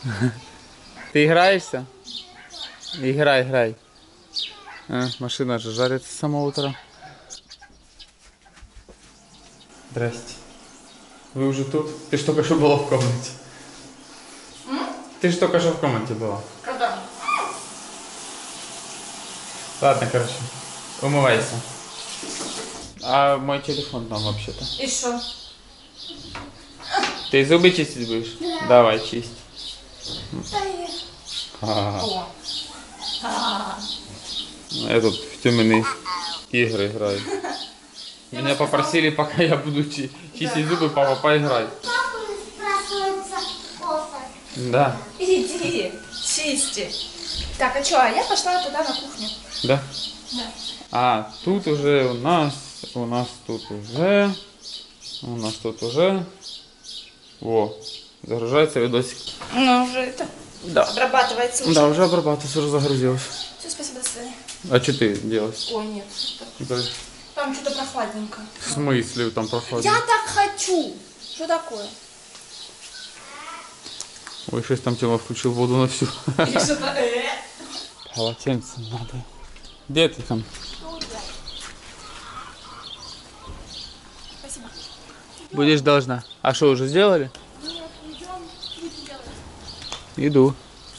Ты играешься? Играй, играй. А, машина же жарится с самого утра. Здрасте. Вы уже тут? Ты же только что была в комнате. Ты же только что в комнате была. Когда? Ладно, короче. Умывайся. А мой телефон там вообще-то. И что? Ты зубы чистить будешь? Да. Давай, чисть. О. Я тут в темные игры играю. Меня попросили, пока я буду чистить зубы, папа, поиграй. Да. Иди, чисти. Так, а что, а я пошла туда на кухню. Да? Да. А, тут уже у нас тут уже. Во, загружается видосик. Ну, уже это Да. обрабатывается уже. Да, уже обрабатывается, уже загрузилось. Все, спасибо, до свидания. А что ты делаешь? Ой, нет. Там что-то прохладненько. В смысле там проходит? Я так хочу. Что такое? Ой, щось там Тёма включил воду на всю. Или что-то Полотенце надо. Где ты там? Спасибо. Будешь должна. А что, уже сделали? Нет, идем, будем делать. Иду.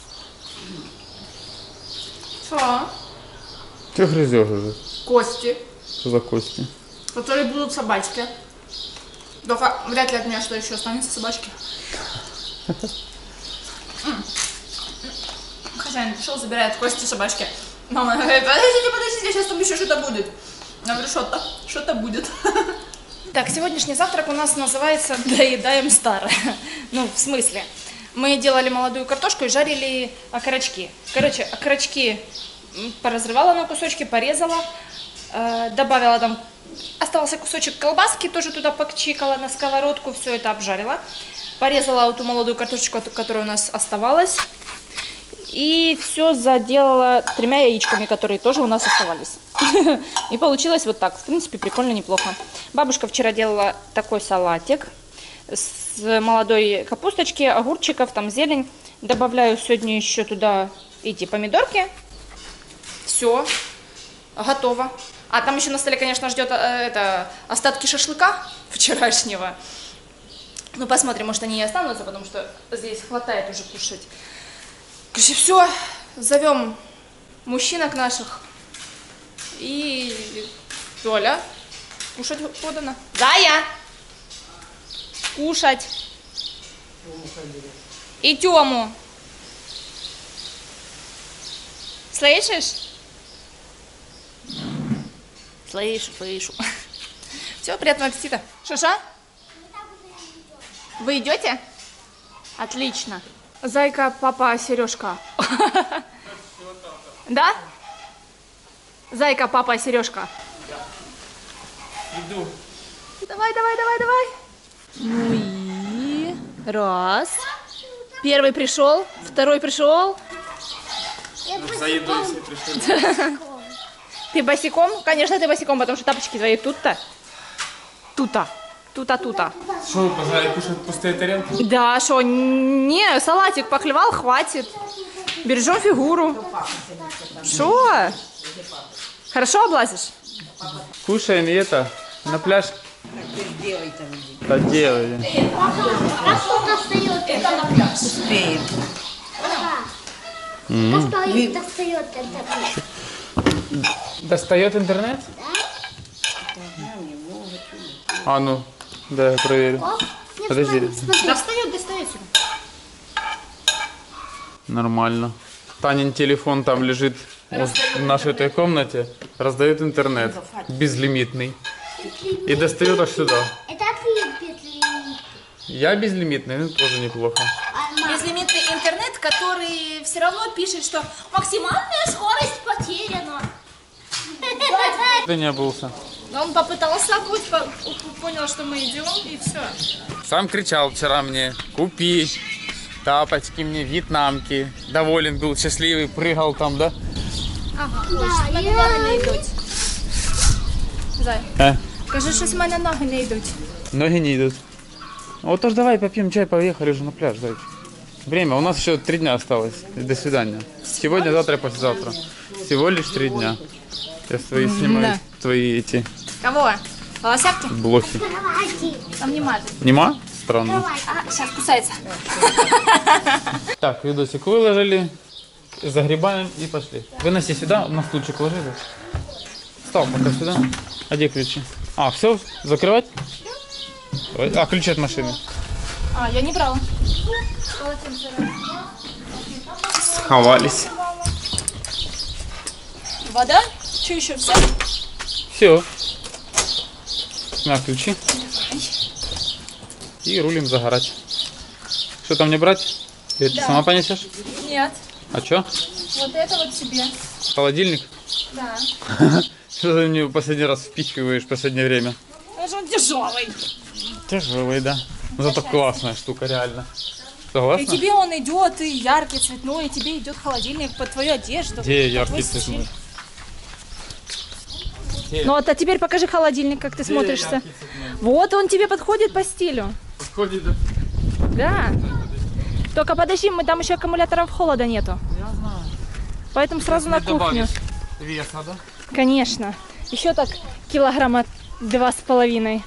Что? Ты грызешь уже. Кости, Что за кости? которые будут собачки. Только вряд ли от меня что еще останется собачки. Хозяин пришел, забирает кости собачки. Мама говорит, подождите, сейчас там еще что-то будет. Я говорю, что-то будет. Так, сегодняшний завтрак у нас называется «Доедаем старое». Ну, в смысле, мы делали молодую картошку и жарили окорочки. Короче, окорочки поразрывала на кусочки, порезала, добавила там, оставался кусочек колбаски, тоже туда покчикала на сковородку, все это обжарила. Порезала вот ту молодую картошечку, которая у нас оставалась. И все заделала 3 яичками, которые тоже у нас оставались. И получилось вот так. В принципе, прикольно, неплохо. Бабушка вчера делала такой салатик с молодой капусточки, огурчиков, там зелень. Добавляю сегодня еще туда эти помидорки. Все, готово. А там еще на столе, конечно, ждет остатки шашлыка вчерашнего. Ну, посмотрим, может, они и останутся, потому что здесь хватает уже кушать. Короче, все, зовем мужчинок наших. И Толя, кушать подано. Зая! Кушать. И Тему. Слышишь? Слышу. Все, приятного аппетита. Шаша? Вы идете? Отлично. Зайка, папа, Сережка. Да? Зайка, папа, Сережка. Иду. Давай. Ну и раз. Первый пришел, второй пришел. За едой все пришли. Ты босиком? Конечно, ты босиком, потому что тапочки твои тут-то. Тута. Что вы позвали кушать пустые тарелки? Да, что, не, салатик поклевал, хватит. Бережем фигуру. Что? Хорошо облазишь? Кушаем и это, на пляж. Да делай. А сколько остается? Это на пляж. Успеем. Достает интернет. Достает интернет? А ну, да, я проверю. Подожди. Достает. Нормально. Танин телефон там лежит в нашей этой комнате. Раздает интернет. Безлимитный. И достает аж сюда. Это ты. Я безлимитный, ну тоже неплохо. Безлимитный интернет, который все равно пишет, что максимальная скорость потеряна. Ты не обулся. Он попытался обуть, понял, что мы идем, и все. Сам кричал вчера мне: купи тапочки мне, вьетнамки. Доволен был, счастливый, прыгал там, да? Ага, ось, в мене ноги не йдуть. Зай, кажи, щось в мене ноги не йдуть. Ноги не идут. Вот уж давай попьем чай, поехали же на пляж, зайчик. Время. У нас еще 3 дня осталось. И до свидания. Сегодня, завтра и послезавтра. Всего лишь 3 дня. Я свои снимаю, твои эти Кого? Волосятки? блохи. Там не мажет. Нема? Странно. А, сейчас кусается. Так, видосик выложили. Загребаем и пошли. Выноси сюда, на стульчик ложи. Стал пока сюда. А где ключи? А, все, закрывать? А, ключи от машины. А, я не брала. Сховались. Вода? Что еще? Все? Все. На ключи. И рулим загорать. Что там не брать? Ты это сама понесешь? Нет. А что? Вот это вот себе. Холодильник? Да. Что ты мне последний раз впихиваешь в последнее время? Он же он тяжелый. Тяжелый, да. Но зато классная штука, реально. И Согласна? тебе он идет, и яркий, цветной, и тебе идет холодильник под твою одежду. Где под яркий твой стиль. цветной? Ну вот, а теперь покажи холодильник, как ты смотришься. Вот он тебе подходит по стилю. Подходит, да? Да. Только подожди, мы там еще аккумуляторов холода нету. Я знаю. Поэтому сразу на кухню. Веса, да? Конечно. Еще так килограмма 2,5.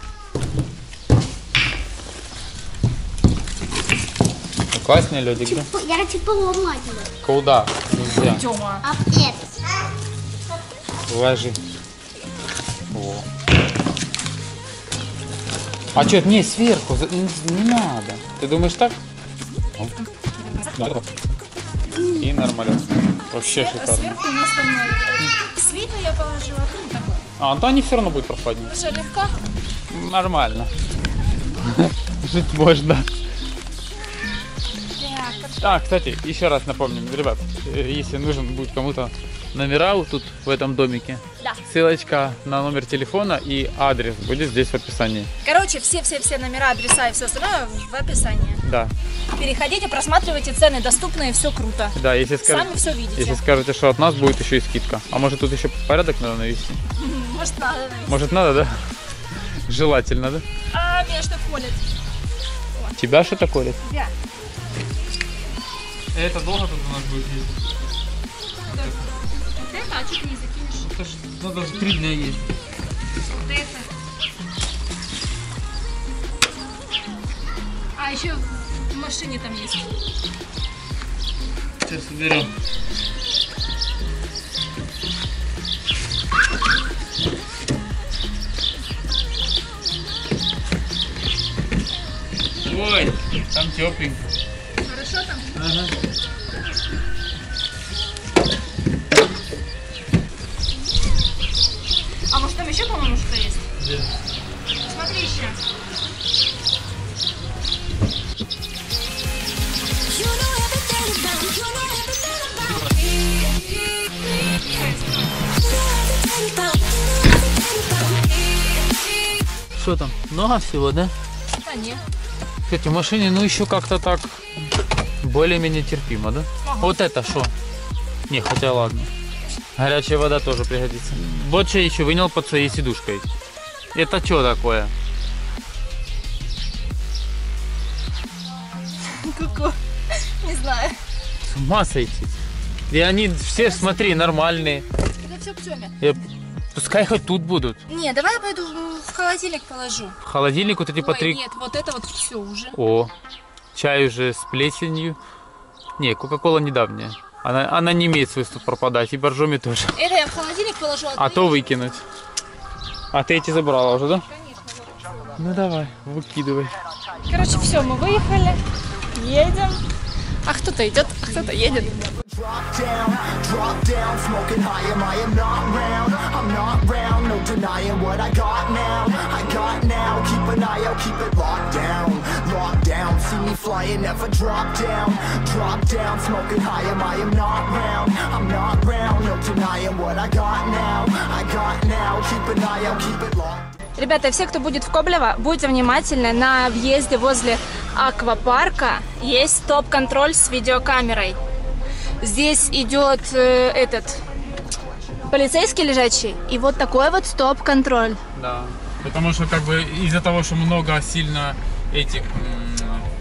Классный лёдик, да? Я хочу поломать. Куда? Нельзя. Тёма. А нет. Ложи. О. А что, не, сверху, не надо. Ты думаешь так? И нормально. Вообще шикарно. Сверху у нас там свиту я положила. А, то они все равно будут прохладнее. Уже легко. Нормально. Жить можно. А, кстати, еще раз напомним, ребят, если нужен будет кому-то номера вот тут в этом домике, Да. ссылочка на номер телефона и адрес будет здесь в описании. Короче, все номера, адреса и все остальное в описании. Да. Переходите, просматривайте цены доступные, все круто. Да, если Сами все видите. если скажете, что от нас будет еще и скидка. А может тут еще порядок надо навести? Может, надо навести. Может надо, да? Желательно, да? А, меня что колет? Тебя что-то колет? Да. Это долго тут у нас будет ездить? Вот это, а что ты не закинешь? Это же надо 3 дня есть. Вот это. А, еще в машине там есть. Сейчас уберем. Ой, там тепленько. Хорошо там? Ага. А может там еще, по-моему, что есть? Где? Смотри еще. Что там? Много всего, да? Да нет. Кстати, в машине, ну еще как-то так более-менее терпимо, да? Ага. Вот это что? Не, хотя ладно. Горячая вода тоже пригодится. Вот что я еще вынял под своей сидушкой. Это что такое? Ку-ку. Не знаю. С ума сойти. И они все, смотри, нормальные. Это все к Тёме. Пускай хоть тут будут. Не, давай я пойду в холодильник положу. В холодильник вот эти по Ой, 3... нет, вот это вот все уже. О, чай уже с плесенью. Не, кока-кола недавняя. Она не имеет свойства пропадать. И боржоми тоже. Это я в холодильник положу. А то выкинуть. А ты эти забрала уже, да? Конечно, вот. Ну давай, выкидывай. Короче, все, мы выехали. Едем. А кто-то идет, а кто-то едет. Drop down, smoking high, I am not round, I'm not round, no denying what I got now, keep an eye out, keep it locked down, see me flying, never drop down, smoking high, I am not round, I'm not round, no denying what I got now, keep an eye out, keep it locked. Ребята, все, кто будет в Коблево, будьте внимательны. На въезде возле аквапарка есть стоп-контроль с видеокамерой. Здесь идет этот полицейский лежачий и вот такой вот стоп-контроль. Да. Потому что как бы из-за того, что много сильно этих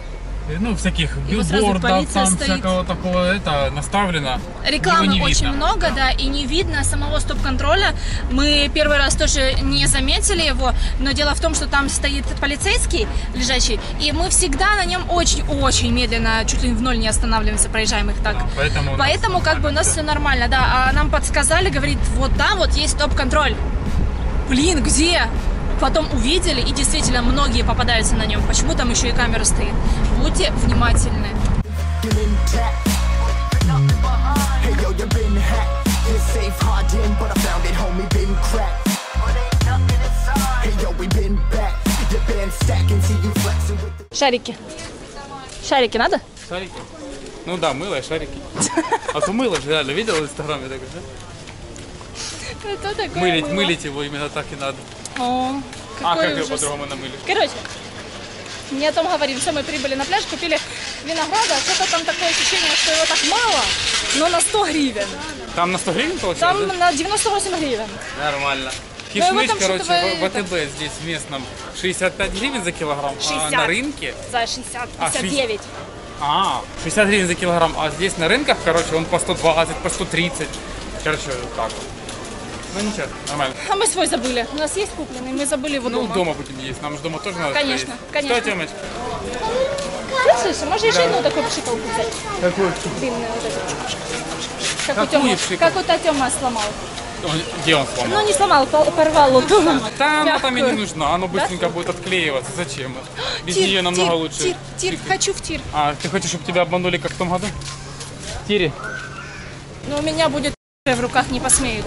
ну, всяких И вот сразу билбордов, полиция там стоит. всякого такого, это, наставлено. Его Рекламы не очень видно. много, да, и не видно самого стоп-контроля. Мы первый раз тоже не заметили его, но дело в том, что там стоит полицейский лежачий, и мы всегда на нем очень-очень медленно, чуть ли в ноль не останавливаемся, проезжаем их так. Поэтому, Поэтому как бы у нас все нормально, да. А нам подсказали, говорит, вот там вот есть стоп-контроль. Блин, где? Потом увидели, и действительно многие попадаются на нем. Почему там еще и камера стоит? Будьте внимательны. You're intact. Hey yo, you been hacked. You're safe hiding, but I found it, homie, been cracked. Hey yo, we been back. You've been stacking, see you flexing with the Шарики. Шарики надо? Шарики? Ну да, мыло и шарики. А то мыло же реально, видел в инстаграме такое, да? Это такое Мылить, мыло. мылить его именно так и надо. О, А какой как его ужас. по-другому намыли? Короче, не о том говорим. Все, мы прибыли на пляж, купили винограда. Что-то там такое ощущение, что его так мало, но на 100 гривен. Там на 100 гривен получается? Там да? на 98 гривен. Нормально. Ну, его Кишмыш, там короче, что-то в АТБ здесь местном 65 гривен за килограмм, 60. а на рынке... За 60, А, 59. 60 гривен за килограмм, а здесь на рынках, короче, он по 120, по 130. Короче, вот так вот. Ну ничего, нормально. А мы свой забыли. У нас есть купленный, мы забыли его Ну, дома. дома будем есть, нам же дома тоже надо Конечно, поесть. конечно. Что, Тёмыч? Слышишь, можно еще одну такую пшикалку взять? Какую? Длинную вот эту. Как у Какую Тёмы, пшикалку? как у Тёма сломал. Где он сломал? Ну не сломал, порвал вот ту Да, она там и не мягкую. нужна, оно быстренько будет отклеиваться. Зачем? Без Тир, нее намного тир, лучше. Тир, тир, хочу в тир. А, ты хочешь, чтобы тебя обманули, как в том году? Тири. Но у меня будет в руках не посмеют.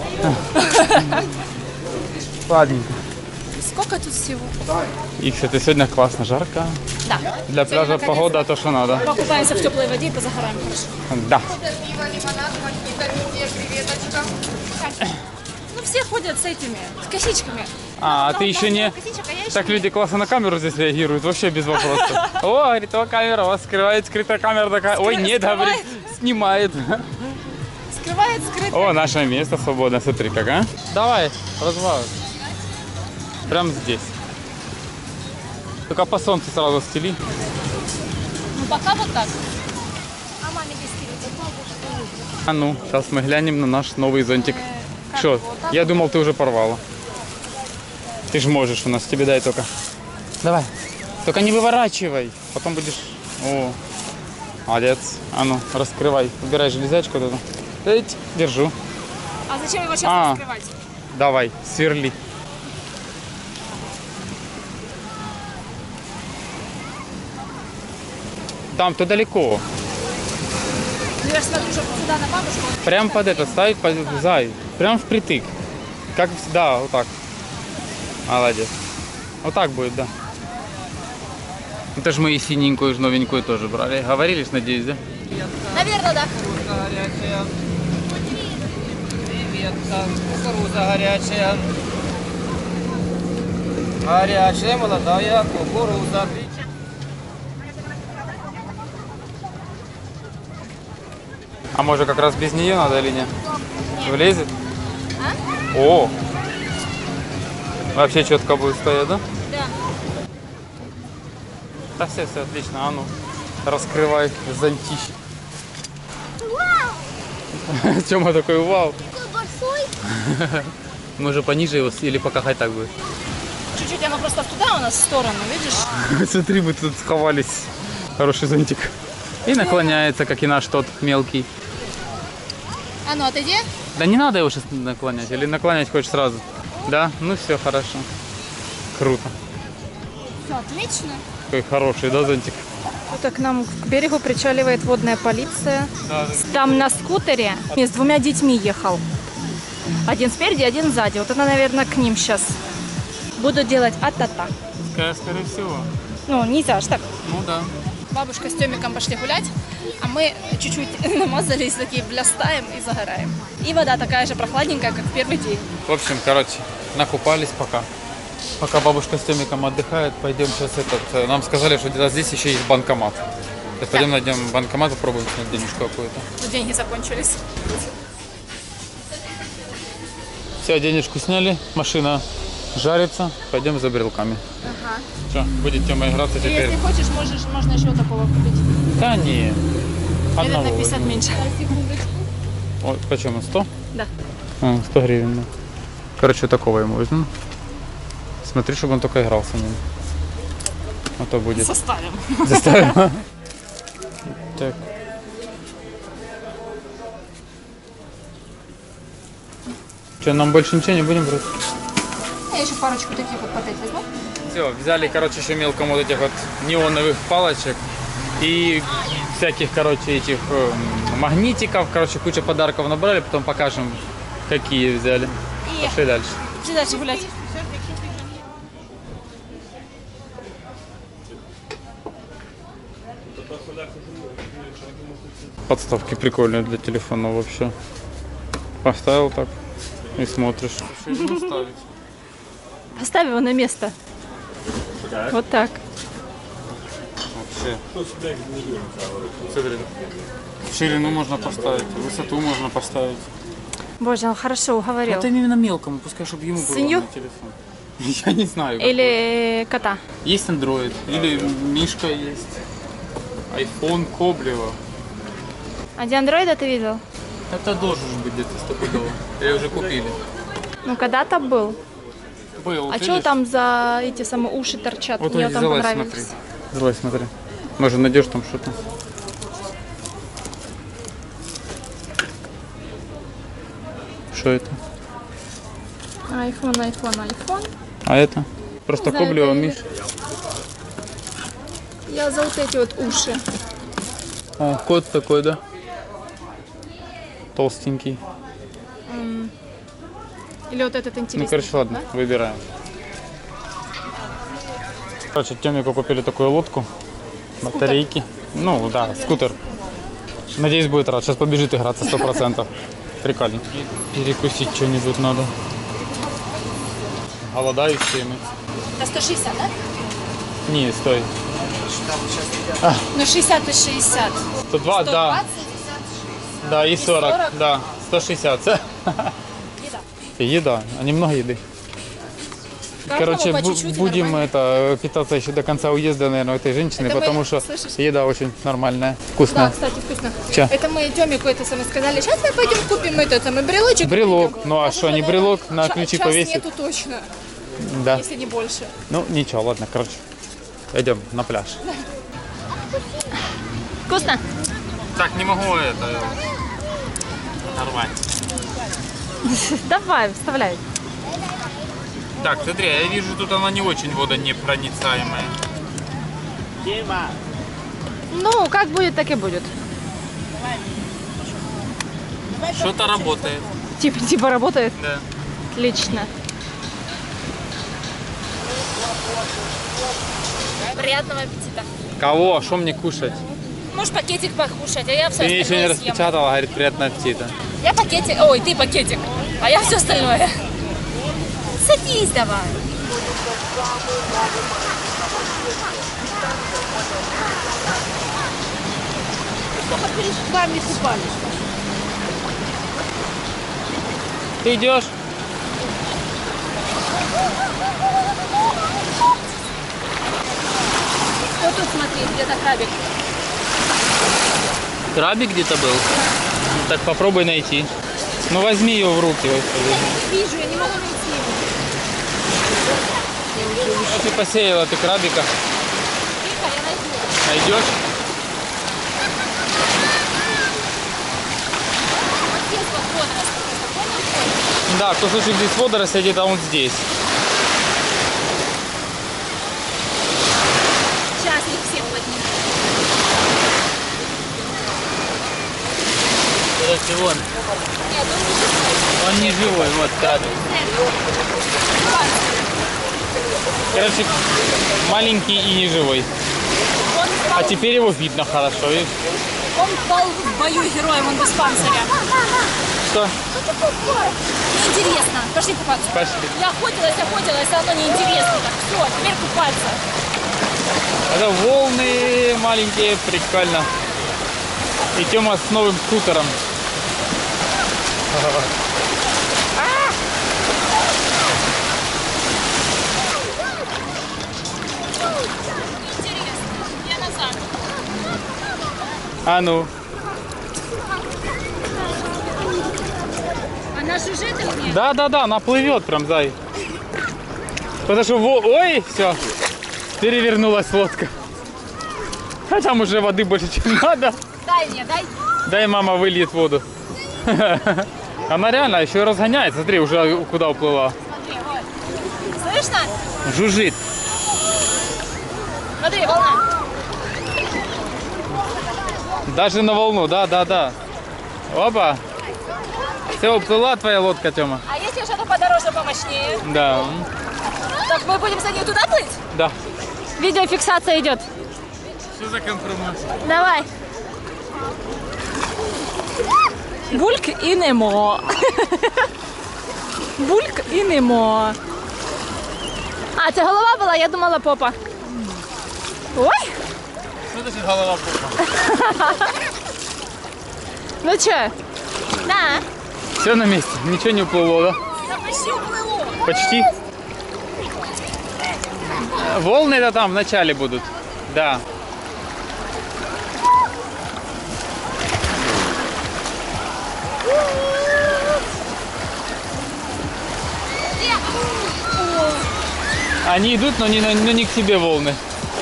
Ладненько. Сколько тут всего? Икс, это сегодня классно, жарко. Да. Для пляжа наконец-то. погода то, что надо. Покупаемся в теплой воде и позагораем хорошо. Да. Ну все ходят с этими, с косичками. А ты еще не... Косичек, а я еще Так люди классно на камеру здесь реагируют, вообще без вопросов. О, говорит, о, камера, у вас скрывает скрытая камера такая. Ой, нет, говорит, снимает. скрывает скрыто. О, наше место свободно, смотри как, а. Давай, развал. Прям здесь. Только по солнцу сразу стели. Ну пока вот так. А ну, сейчас мы глянем на наш новый зонтик. Что? Я думал, ты уже порвала. Ты ж можешь у нас, тебе дай только. Давай. Только не выворачивай. Потом будешь... О, молодец. А ну, раскрывай. Убирай железячку вот эту. Эть, держу. А зачем его сейчас А. раскрывать? Давай, сверли. Там, то далеко. Ну я ж смотрю, что сюда на бабушку. Прям под это ставить, зай. Прям впритык. Как всегда, вот так. Молодец. Вот так будет, да. Это же мы и синенькую, и новенькую тоже брали. Говорили, надеюсь, да? Наверное, да. Горячая. Креветка, кукуруза горячая. Горячая, молодая кукуруза. А может как раз без нее надо или нет? Влезет? О! Вообще четко будет стоять, да? Да. Да все отлично. А ну, раскрывай зонтищ. Тёма такой, вау. Такой большой. Мы же пониже его или пока хоть так будет. Чуть-чуть оно просто туда у нас в сторону, видишь? Смотри, мы тут сховались. Хороший зонтик. И наклоняется, как и наш тот мелкий. А ну отойди. Да не надо его сейчас наклонять. Или наклонять хочешь сразу? Да? Ну все, хорошо. Круто. Все, отлично. Какой хороший, да, зонтик? Вот к нам к берегу причаливает водная полиция. Там на скутере с двумя детьми ехал. Один спереди, один сзади. Вот это, наверное, к ним сейчас. Буду делать а-та-та. Скорее всего. Ну, нельзя ж так. Ну да. Бабушка с Тёмиком пошли гулять, а мы чуть-чуть намазались, такие блястаем и загораем. И вода такая же прохладненькая, как в первый день. В общем, короче, накупались пока. Пока бабушка с Тёмиком отдыхает, пойдем сейчас этот... Нам сказали, что где-то здесь еще есть банкомат. Сейчас пойдем найдем банкомат, попробуем снять денежку какую-то. Но деньги закончились. Все, денежку сняли, машина жарится. Пойдем за брелками. Ага. Что, будет Тёма играться И теперь? если хочешь, можно еще такого купить. Да не. Или Одного на 50 возьму. меньше. О, почему? 100? Да. 100 гривен, да. Короче, такого ему возьму. Смотри, чтобы он только играл с ним. А то будет. Составим. Заставим. Так. Что, нам больше ничего не будем брать? Я еще парочку таких вот патет возьму. Все, взяли, короче, еще мелком вот этих вот неоновых палочек и всяких, короче, этих магнитиков, короче, куча подарков набрали, потом покажем, какие взяли. И Пошли дальше. иди дальше гулять. Подставки прикольные для телефона вообще. Поставил так и смотришь. Ширину ставить. Поставь его на место. Вот так. Вообще. Смотри. Ширину можно поставить, высоту можно поставить. Боже, он хорошо уговорил. Это именно мелкому, пускай, чтобы ему было Свинью? на телефон. Я не знаю. Или кота. Есть Android, или Мишка есть. iPhone Коблева. А где андроида ты видел? Это должен быть где-то стопудово. Или уже купили. Ну, когда-то был. Был, А что там за эти самые уши торчат? Вот Мне вот там залазь, понравились. смотри. Залазь, смотри. Может, найдешь там что-то. Что это? Айфон. А это? Просто знаю, Коблева, это Миш. Я за вот эти вот уши. О, кот такой, да? Толстенький. Или вот этот интересный. Ну, короче, ладно, выбираем. Короче, Тёмику купили такую лодку. Батарейки. Ну, да, скутер. Надеюсь, будет рад. Сейчас побежит играться 100%. Прикольно. Перекусить что-нибудь надо. Голодающие мы. Это 160, да? Не, стой. Ну, 60 и 60. 120, да. 120. Да, и 40, 40. да. 160. Еда. Еда, а немного еды. Короче, по чуть-чуть, будем нормально. питаться еще до конца уезда, наверное, этой женщины, Это мы, потому что слышишь? еда очень нормальная, Да, вкусная. кстати, вкусно. Чё? Это мы Тёмику это самое сказали. Сейчас мы пойдем купим этот самый брелочек. Брелок. купим. Ну, а уже, что, не наверное, брелок на ключи час повесить? нету точно, Да. если не больше. Ну, ничего, ладно, короче. Идем на пляж. Вкусно? Так, не могу это... Нормально. Давай, вставляй. Так, смотри, я вижу, тут она не очень водонепроницаемая. Ну, как будет, так и будет. Что-то работает. Типа работает? Да. Отлично. Приятного аппетита. Кого? Что мне кушать? Можешь пакетик покушать, а я все Ты мне еще не остальное съем. распечатала, говорит, приятного аппетита. Я пакетик, ой, ты пакетик, а я все остальное. Садись давай. Перед вами купались. Ты идешь? Что тут смотри, где-то крабик. Крабик где-то был? Ну, так попробуй найти. Ну возьми ее в руки. Вижу, я не могу найти. Ну, ты посеяла ты крабика. Тихо, я найду. Найдешь? Вот здесь вот водоросли. Понял? Да, кусочек здесь водоросли, где-то он здесь. Сейчас их всех подниму. Короче, вон. Нет, он не живой. Он не живой, вот крабик. Короче, маленький и не живой. Он А теперь его видно хорошо. Видишь? Он стал в бою героем, он без панциря. Что? Неинтересно. Пошли купаться. Пошли. Я охотилась, а оно неинтересно. Так, все, теперь купаться. Это волны маленькие, прикольно. И Тёма с новым скутером. А ну. Она жужжит или нет? Да, она плывет прям, зай. Потому что, ой, все, перевернулась лодка. А там уже воды больше, чем надо. Дай мне, дай. Дай, мама выльет воду. Она реально еще разгоняется, смотри, уже куда уплыла. Смотри, вот. Слышно? Жужжит. Смотри, волна. Даже на волну, да. Опа. Все, уплыла твоя лодка, Тёма. А если что-то подороже, помощнее? Да. Так мы будем за ней туда плыть? Да. Видеофиксация идет. Что за компромат? Давай. Бульк и Немо. Бульк и Немо. А, це голова була, я думала попа. Ой, Что значит голова попа? ну чё? Да. Все на месте, ничего не уплыло, да? Да почти уплыло. Почти. Волны-то там в начале будут. Да. Они идут, но не к тебе волны.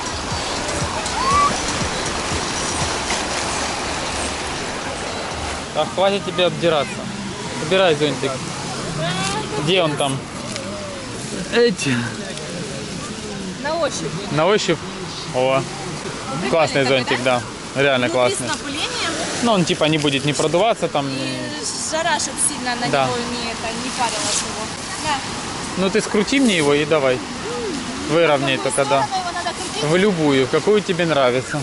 Так, хватит тебе обдираться. Убирай зонтик. Где он там? Эти. На ощупь. На ощупь. О, классный такой, зонтик, да? Реально Ну, классный. с напылением. Ну, он типа не будет не продуваться там. Жара, чтоб сильно на Да. него не парилась его. Да. Ну ты скрути мне его и давай. Выровняй только, да. Его надо крутить. В любую, какую тебе нравится.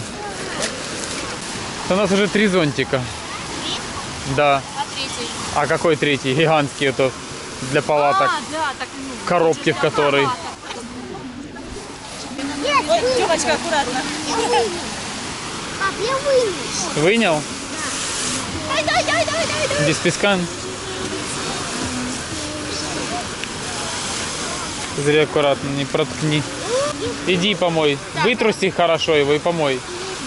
У нас уже 3 зонтика. Да. А третий? А какой третий? Гигантский это для палаток. А, да, так, ну, Коробки, в которой. Ой, девочка, аккуратно. Пап, я вынес. Вынял? Дай. Без песка? Зря аккуратно, не проткни. Иди помой. Вытруси хорошо его и помой.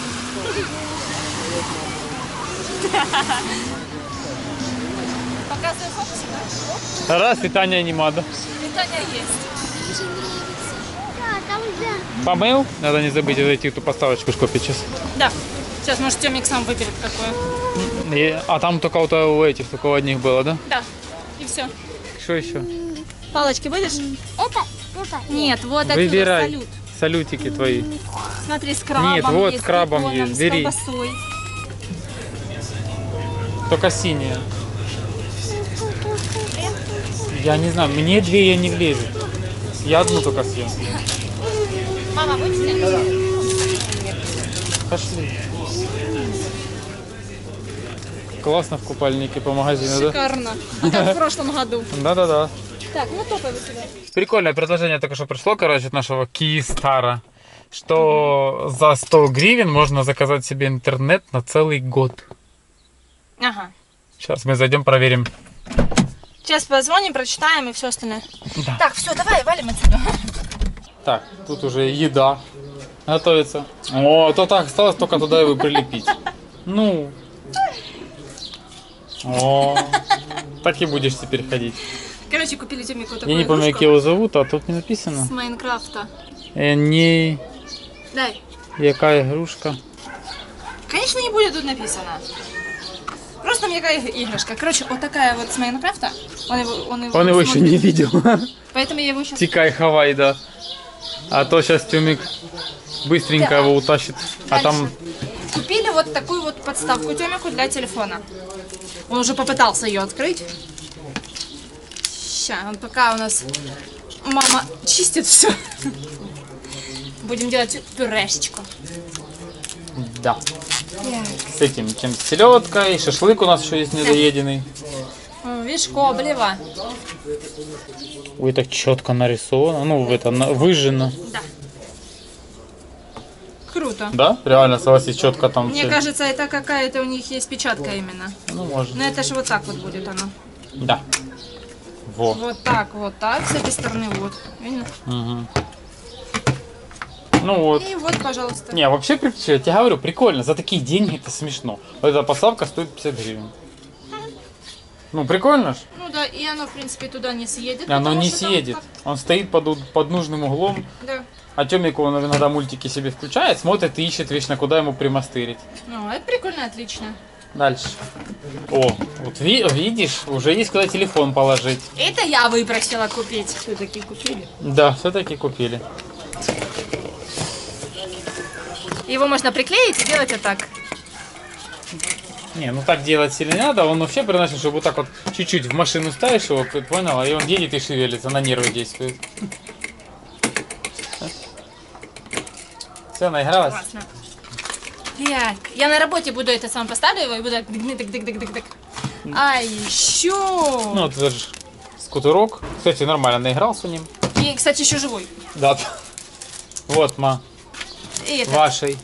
Показывай фокус, да? Раз, питания нема, да? Питание есть. Да, там да. Помыл? Надо не забыть зайти в ту поставочку купить сейчас. Да. Сейчас, может, Тёмик сам выберет какое. А там только вот у этих, только у одних было, да? Да. И все. Что еще? Палочки будешь? Это. Нет, вот такие Выбирай. салют. Салютики твои. Смотри, с крабом. Нет, вот есть, с крабом беконом, есть, с бери. колбасой. Только синие. Я не знаю, мне 2 я не влезет. Я одну только съем. Мама, будешь снять? Пошли. Классно в купальнике по магазину, да? Шикарно. Ну, как в прошлом году. Да. Так, ну топай вы сюда. Прикольное предложение только что пришло, короче, от нашего Киевстара, что за 100 гривен можно заказать себе интернет на целый год. Ага. Сейчас мы зайдем, проверим. Сейчас позвоним, прочитаем и все остальное. Да. Так, все, давай, валим отсюда. Так, тут уже еда готовится. О, то так осталось только туда его прилепить. Ну. О, так и будешь теперь ходить. Короче, купили Тёмику такую Я не помню, как игрушку его зовут, а тут не написано. с Майнкрафта. Не, Дай. яка игрушка. Конечно, не будет тут написано. Просто мягкая игрушка. Короче, вот такая вот с Майнкрафта. Он его еще не видел. Поэтому я его сейчас... Тикай, хавай, да. А то сейчас Тюмик быстренько Да. его утащит. А Дальше. там Купили вот такую вот подставку Тёмику для телефона. Он уже попытался ее открыть. Сейчас, он пока у нас мама чистит все. Будем делать пюрешечку. да. С этим, чем с селедкой, шашлык у нас еще есть недоеденный. Видишь, коблево. Ой, так четко нарисовано. Ну, это выжжено. Да. Круто. Да? Реально, согласись, четко там Мне все. кажется, это какая-то у них есть печатка именно. Ну, может. Но это же вот так вот будет оно. Да. Во. Вот так, с этой стороны вот. Видно? Угу. Ну вот. И вот, пожалуйста. Не, вообще, я тебе говорю, прикольно. За такие деньги это смешно. Вот эта поставка стоит 50 гривен. Ну, прикольно ж. Ну да, и оно, в принципе, туда не съедет. Оно потому не что там съедет. так- Он стоит под нужным углом. Да. А Тёмику он иногда мультики себе включает, смотрит и ищет вечно, куда ему примастырить. Ну, это прикольно, отлично. Дальше. О, вот видишь, уже есть куда телефон положить. Это я выпросила купить. Все-таки купили? Да, все-таки купили. Его можно приклеить и делать вот так. Не, ну так делать сильно не надо. Он вообще приносит, чтобы вот так вот чуть-чуть в машину ставишь его, понял, и он едет и шевелится, на нервы действует. Все, наигралась? Классно. Так, я на работе буду это сам поставлю его и буду так дык-дык-дык-дык-дык. А еще... Ну, это же скутерок. Кстати, нормально наигрался ним. И, кстати, еще живой. Да. Вот, ма, И это. вашей.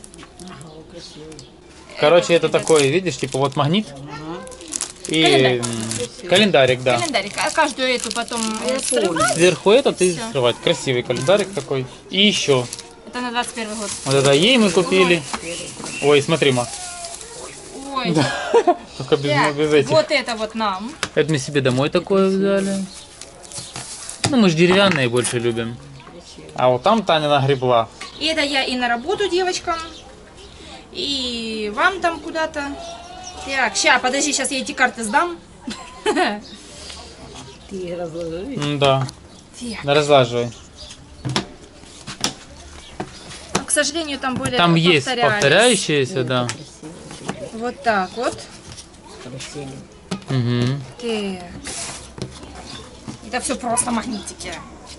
Короче, это такой, видишь, типа вот магнит. И календарик, да. Календарик. А каждую эту потом вскрывать. Сверху этот и Всё. закрывать. Красивый календарик такой. И еще. Это на 21 год. Вот это ей мы купили. Ой, смотри, ма. Ой. Только без, Так, без этих. вот это вот нам. Это мы себе домой такое взяли. Ну, мы же деревянные больше любим. А вот там Таня нагребла. И это я и на работу девочкам, и вам там куда-то. Так, ща, подожди, сейчас я эти карты сдам. Ты разложи. Да, Так, разлаживай. ну, к сожалению, там более Там есть повторялись. повторяющиеся, да. Вот так вот. Карусели. Угу. Так. Это все просто магнитики.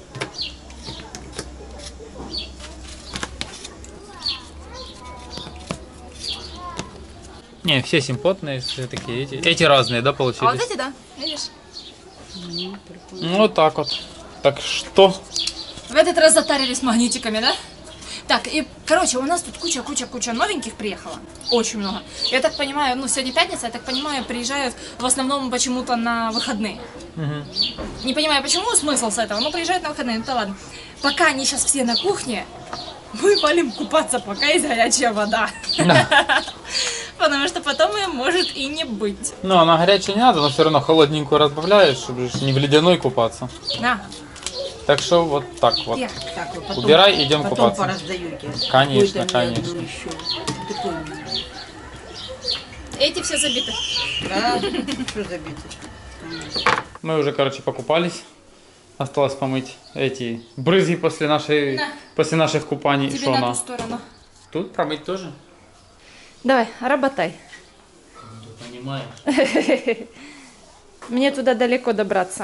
Не, все симпотные, все такие. Эти разные, да, А вот получились? эти, да, видишь? Ну, вот так вот. Так что? В этот раз затарились магнитиками, да? Так, и, короче, у нас тут куча новеньких приехало. Очень много. Я так понимаю, ну, сегодня пятница, я так понимаю, приезжают в основном почему-то на выходные. Мгм. Не понимаю, почему смысл с этого, но приезжают на выходные, ну, да ладно. Пока они сейчас все на кухне, мы валим купаться, пока есть горячая вода. Да. Потому что потом ее может и не быть. Ну, она горячая не надо, но все равно холодненькую разбавляешь, чтобы же не в ледяной купаться. На. Так что вот так вот. Так. Так, вы потом, Убирай, идем потом купаться. пораздаете. Конечно, Какой-то мне конечно. одну еще. Такой у меня. Эти все забиты. Да? Что забито? Мы уже, короче, покупались. Осталось помыть эти брызги после наших купаний. Тебе Что на она? ту сторону. Тут промыть тоже? Давай, работай. Ты понимаешь. Мне туда далеко добраться.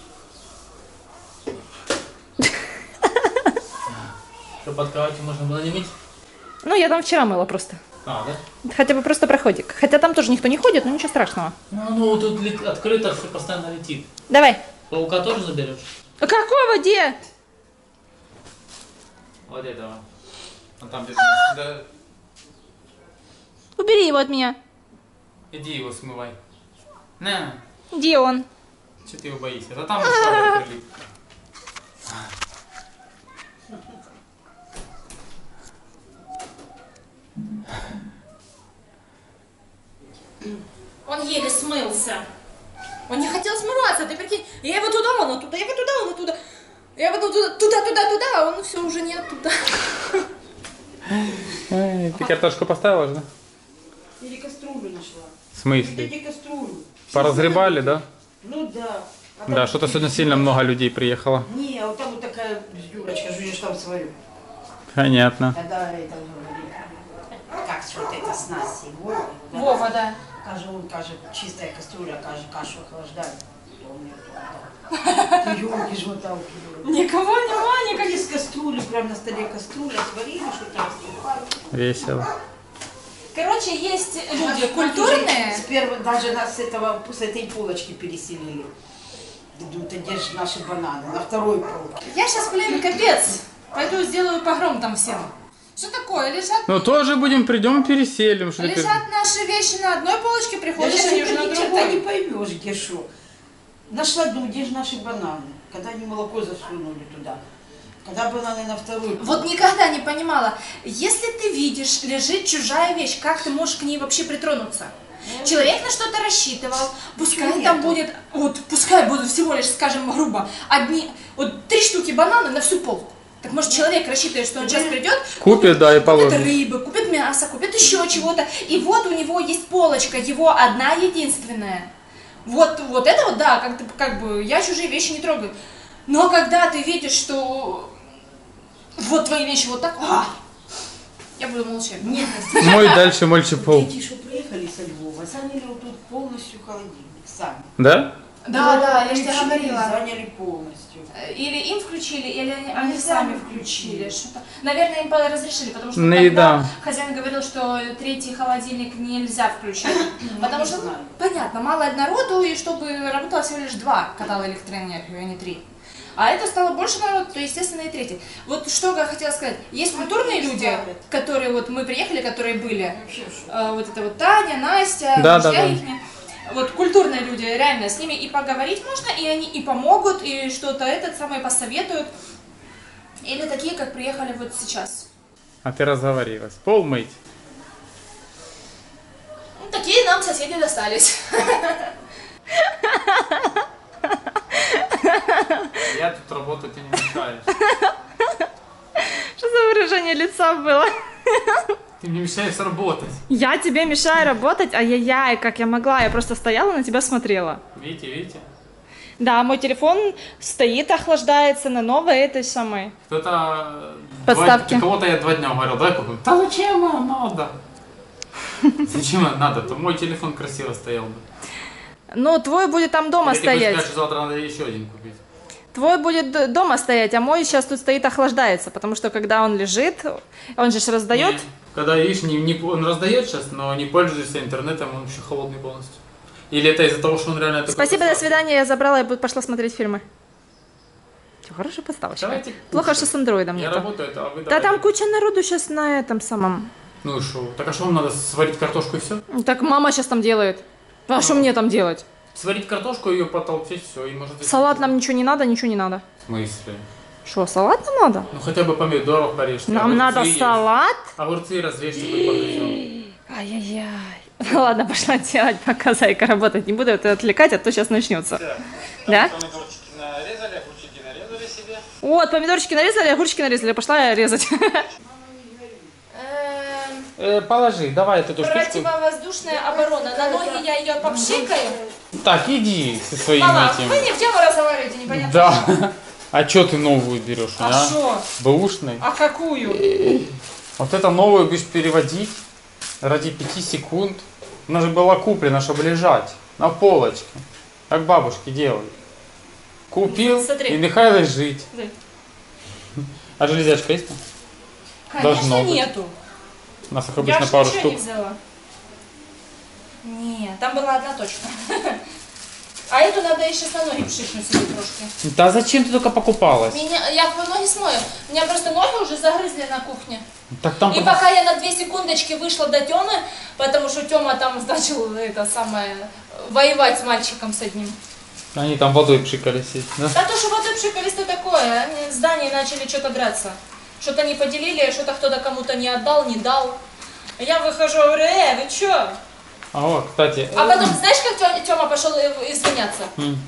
Что под кроватью можно было не мыть? Ну, я там вчера мыла просто. А, да? Хотя бы просто проходик. Хотя там тоже никто не ходит, но ничего страшного. Ну, тут открыто, все постоянно летит. Давай. Паука тоже заберешь? А какого где? Вот этого. Он там где-то. Да. Убери его от меня. Иди его смывай. На. Где он? Че ты его боишься? Да там он прилип. Он еле смылся. Он не хотел смываться, ты прикинь. Я его туда, он оттуда, я его туда, он оттуда. Я его туда, а он все уже не оттуда. Эй, ты картошку поставила же, да? Или кастрюлю нашла. В смысле? Иди кастрюлю. Поразгребали, да? Ну да. А там- Да, что-то сегодня сильно много людей приехало. Не, а вот там вот такая дюрочка, что я ж там сварю. Понятно. Когда это говорит, как что это с нас сегодня. Вова, да. Каже, он каже, чистая кастрюля, каже, кашу охлаждает. Ты ёлки ж вот там. Никого нема, никаких. Из кастрюли, прям на столе кастрюля, сварили, что там Весело. Короче, есть люди культурные. С первого, даже нас с этой полочки переселили. Идут, где же наши бананы, на второй полке. Я сейчас, блин, капец. Пойду сделаю погром там всем. Что такое? Ну тоже придем переселим. Что ты... Лежат наши вещи на одной полочке, Да приходишь, сейчас они уже ты на ни черта не другой. поймешь, где что. Нашла, где же наши бананы, когда они молоко засунули туда. Когда бананы на вторую. Вот никогда не понимала, если ты видишь, лежит чужая вещь, как ты можешь к ней вообще притронуться? Человек на что-то рассчитывал, пускай там будет, вот пускай будут всего лишь, скажем грубо, вот 3 штуки банана на всю полку. Так может человек рассчитывает, что он сейчас придет, Купит, да, и положит. купит рыбы, купит мясо, купит еще чего-то, и вот у него есть полочка, его одна единственная. Вот это вот, да, как бы я чужие вещи не трогаю. Но когда ты видишь, что вот твои вещи вот так, я буду молчать. Нет, Мой дальше мальчик пол. дети, что приехали со Львова, заняли вот тут полностью холодильник сами. Да? Да, я же тебе Включили, говорила. заняли полностью. Или им включили, или они сами включили. Что-то. Наверное, им разрешили, потому что Ну и тогда да. хозяин говорил, что 3-й холодильник нельзя включать. Потому не что, знаю. понятно, мало народу, и чтобы работало всего лишь 2 канала электроэнергии, а не 3. А это стало больше народу, то, естественно, и 3-й. Вот что я хотела сказать. Есть культурные люди, которые вот мы приехали, которые были. Вот это вот Таня, Настя, Да, друзья да. ихние. Вот культурные люди, реально, с ними и поговорить можно, и они и помогут, и что-то самое посоветуют. Или такие, как приехали вот сейчас. А ты разговорилась. Пол мыть. Ну, такие нам соседи достались. Я тут работать и не мешаешь. Что за выражение лица было? Ты мне мешаешь работать. Я тебе мешаю работать? Ай-яй-яй, как я могла? Я просто стояла, на тебя смотрела. Видите? Да, мой телефон стоит, охлаждается на новой этой самой. Кто-то... Подставки. Кого-то я 2 дня говорил, давай купим. Да зачем вам надо? Зачем вам надо? То мой телефон красиво стоял бы. Ну, твой будет там дома Или ты хочешь стоять. сказать, что завтра надо еще один купить? Твой будет дома стоять, а мой сейчас тут стоит, охлаждается, потому что когда он лежит, он же ж раздает. Нет. Когда, видишь, он раздает сейчас, но не пользуешься интернетом, он вообще холодный полностью. Или это из-за того, что он реально... такой Спасибо, до красавчик? свидания, я забрала и пошла смотреть фильмы. Чё, хорошая подставочка. Давайте Плохо, кушать. что с андроидом Я нету. работаю, а вы Да давайте. там куча народу сейчас на этом самом. Ну и что? Так а что вам надо, сварить картошку и все? Так мама сейчас там делает. А что мне там делать? Сварить картошку, ее потолчить, все, и может... Салат нам ничего не надо, ничего не надо. В смысле? Что, салат нам надо? Ну хотя бы помидоров порежьте. Нам огурцы надо есть. салат? Огурцы разрежьте, хоть погрызем. Ай-яй-яй. Ладно, пошла делать, пока зайка работать не буду, это отвлекать, а то сейчас начнется. Да? Помидорчики нарезали, огурчики нарезали себе. Вот, помидорчики нарезали, огурчики нарезали, пошла я резать. Положи, давай эту штучку. Противовоздушная оборона. На ноги я ее попшикаю. Так, иди со своим Мама, этим. вы не в тему разговариваете, непонятно. Да. А что ты новую берешь, А что? Бэушный? А какую? Вот это новую будешь переводить ради 5 секунд. Она же была куплена, чтобы лежать на полочке. Как бабушки делают. Купил Смотри. и нехай лежить. Смотри. А железячка есть? Должно Конечно, быть. нету. У нас их Я обычно ж пару ничего штук. не взяла. Нет, там была одна точка. А эту надо еще на ноги пшикнуть себе трошки. Да зачем ты только покупалась? Я ноги смою. У меня просто ноги уже загрызли на кухне. Так там И пока я на 2 секундочки вышла до Тёмы, потому что Тёма там начал воевать с мальчиком с одним. Они там водой пшикались. Да? Да то, что водой пшикались, то такое. Они в здании начали что-то драться. Что-то не поделили, что-то кто-то кому-то не отдал, не дал. А я выхожу, говорю, вы чё? А вот, кстати. А потом, знаешь, как Тёма пошел извиняться?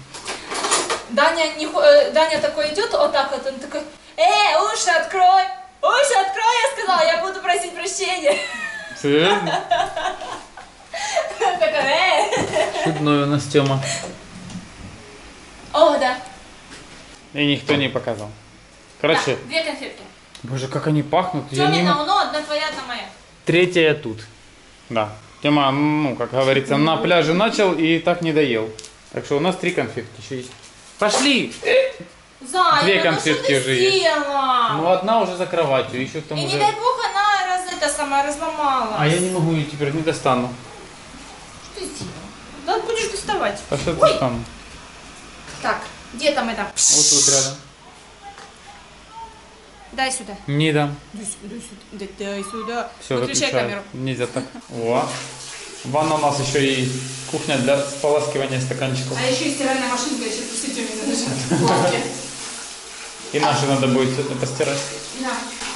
Даня такой идет, вот так вот, он такой, уши открой! Уши открой, я сказала, я буду просить прощения. Серьезно? Такой, Чудной у нас Тёма. О, да. И никто не показал. Короче, Да, 2 конфетки. боже, как они пахнут. Я не Тёмина, м- уно, одна твоя, одна моя. 3-я тут. Да. Тёма, ну, как говорится, на пляже начал и так не доел. Так что у нас 3 конфетки еще есть. Пошли! Зая, 2 ну конфетки что ты уже есть. сделала? Ну, одна уже за кроватью, еще там И уже... не дай бог она разломала. А я не могу ее теперь, не достану. Что ты сделала? Да будешь доставать. А что Ой. достану? Так, где там это? Вот тут рядом. Дай сюда. Не дам. Дай сюда. Все, Выключай выключаю. камеру. Нельзя так. О. Ванна у нас еще и кухня для споласкивания стаканчиков. А еще и стиральная машинка, еще трусы Тёме задержат в полке. И наши надо будет сегодня постирать. Да.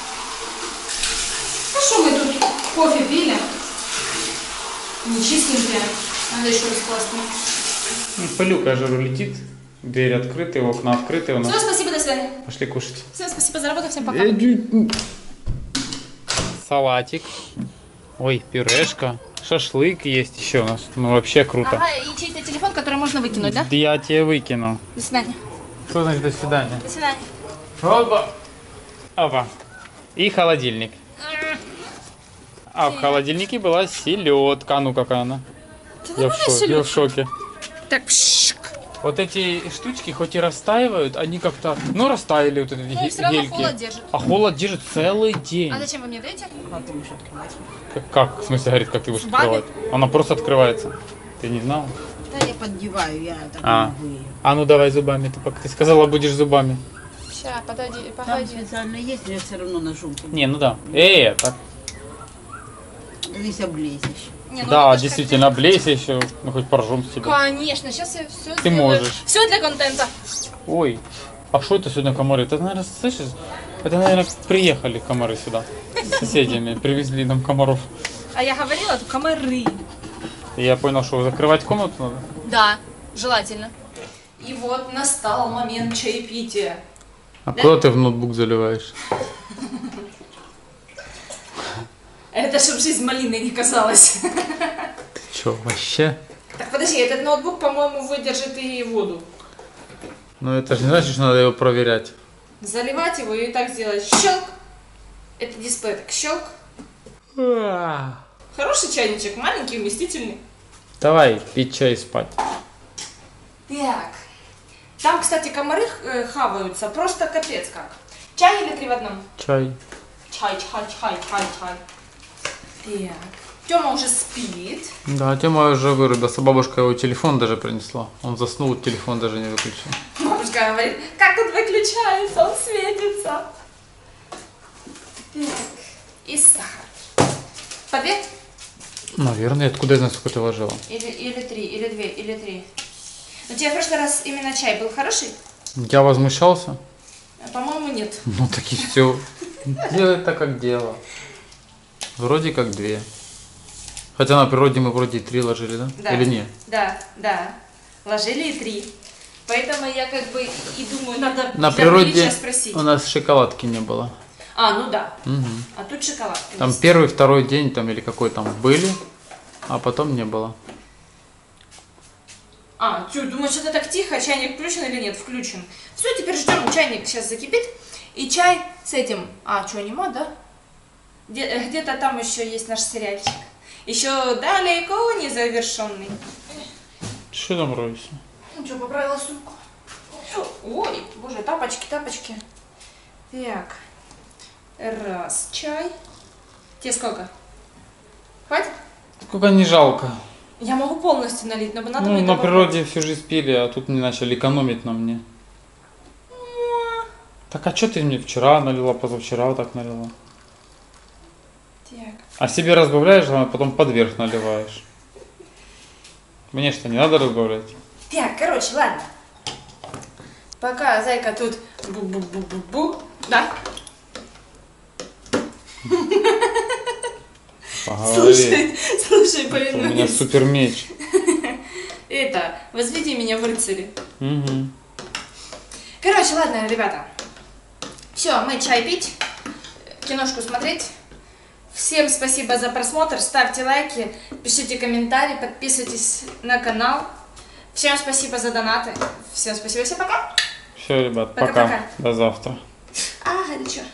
Ну что мы тут кофе пили? Не чистенькие. Надо еще раз класть. Пылюка, я жиру, летит. Двери открыты, окна открыты у нас. Все, спасибо, до свидания. Пошли кушать. Всем спасибо за работу, всем пока. Салатик. Ой, пюрешка. Шашлык есть еще у нас. Ну вообще круто. Ага, и чей-то телефон, который можно выкинуть, да? Я тебе выкину. До свидания. Что значит до свидания? До свидания. Опа. Опа. И холодильник. А в холодильнике была селедка. А ну какая она? Я в шоке. Так, пшик. Вот эти штучки хоть и растаивают, они как-то, ну растаяли вот эти Ну, и всё равно гельки. холод держит. А холод держит целый день. А зачем вы мне даете? А ты будешь открывать? Как? В смысле, говорит, как ты будешь Зубами? открывать? Она просто открывается. Ты не знал? Да я поддеваю, я так А. не могу ее. А ну давай зубами. Ты сказала, будешь зубами. Сейчас, подойди, Там погоди. специально есть, но я все равно ножом. Не, ну да. Так. Здесь облезешь. Не, ну Да, это ж действительно, облейся еще. Мы хоть поржем с тебя. Конечно, сейчас я все Ты можешь. Все для контента. Ой, а что это сегодня комары? Это, наверное, слышишь? Это, наверное, приехали комары сюда. С соседями. Привезли нам комаров. А я говорила, тут комары. И я понял, что закрывать комнату надо. Да, желательно. И вот настал момент чаепития. А куда ты в ноутбук заливаешь? Это чтоб жизнь малиной не казалась. Ты чё, вообще? Так, подожди, этот ноутбук, по-моему, выдержит и воду. Ну это же не значит, что надо его проверять. Заливать его и так сделать. Щелк. Это дисплей так щелк. Хороший чайничек, маленький, вместительный. Давай пить чай и спать. Так. Там, кстати, комары хаваются. Просто капец как. Чай или 3 в одном? Чай. Чай. Так. Тёма уже спит. Да, Тёма уже вырубился. Бабушка его телефон даже принесла. Он заснул, телефон даже не выключил. Бабушка говорит, как тут выключается, он светится. Так. И сахар. По 2? Наверное, откуда я знаю, сколько ты ложила? Или 3, или 2, или 3. У тебя в прошлый раз именно чай был хороший? Я возмущался? А, по-моему, нет. Ну так и все. Делай так, как дело. Вроде как 2. Хотя на природе мы вроде и 3 ложили, да? Да. Или нет? Да. Ложили и 3. Поэтому я как бы и думаю, надо На для природе приличия спросить. у нас шоколадки не было. А, ну да. Угу. А тут шоколадка. Там есть. первый, второй день там или какой там были, а потом не было. А, чё, думаешь, это так тихо, чайник включен или нет? Включен. Все, теперь ждем, чайник сейчас закипит. И чай с этим. А, что, нема, да? Где-то там еще есть наш сериальчик. Еще далеко не завершенный. Что там роешься? Ну что, поправила сумку. Ой, боже, тапочки. Так. Раз, чай. Тебе сколько? Хватит? Сколько не жалко. Я могу полностью налить, но надо Ну, будет на добавлять. природе всю жизнь пили, а тут не начали экономить на мне. Так а что ты мне вчера налила, позавчера вот так налила? Так. А себе разбавляешь, а потом подверх наливаешь. Мне что, не надо разбавлять? Так, короче, ладно. Пока зайка тут бу-бу-бу-бу-бу, да? Поговори. Слушай, У меня повинуюсь. супер меч. Это, возведи меня в рыцари. Угу. Короче, ладно, ребята. Все, мы чай пить, киношку смотреть. Всем спасибо за просмотр, ставьте лайки, пишите комментарии, подписывайтесь на канал. Всем спасибо за донаты. Всем спасибо, всем пока. Все, ребят, Пока-пока. пока. До завтра. Ага, да чё?